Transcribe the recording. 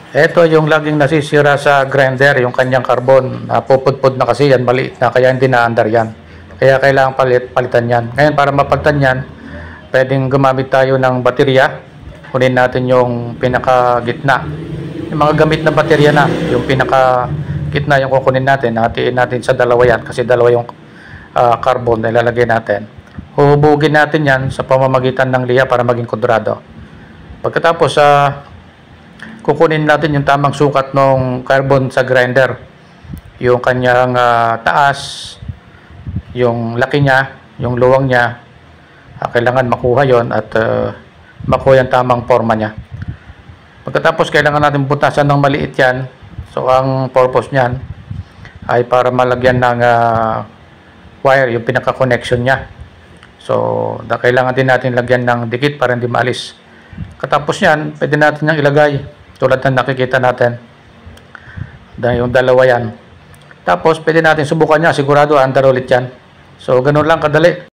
Ito yung laging nasisira sa grinder, yung kanyang carbon. Pupudpud na kasi yan, maliit na, kaya hindi na-under yan. Kaya kailangan palitan yan. Ngayon, para mapalitan yan, pwedeng gumamit tayo ng baterya. Kunin natin yung pinaka-gitna. Yung mga gamit na baterya na, yung pinaka-gitna yung kukunin natin. Hatiin natin sa dalawa yan, kasi dalawa yung carbon na ilalagay natin. Huhubugin natin yan sa pamamagitan ng liya para maging kudrado. Pagkatapos, kukunin natin yung tamang sukat ng carbon sa grinder, yung kanyang taas, yung laki niya, yung luwang niya. Kailangan makuha yon at makuha yung tamang forma niya. Pagkatapos kailangan natin butasan ng maliit yan. So ang purpose niyan ay para malagyan ng wire yung pinaka connection niya. So kailangan din natin lagyan ng dikit para hindi maalis. Katapos yan, pwede natin yung ilagay tulad ng nakikita natin, dahil yung dalawa yan. Tapos pwede natin subukan niya, sigurado under ulit yan. So ganun lang kadali.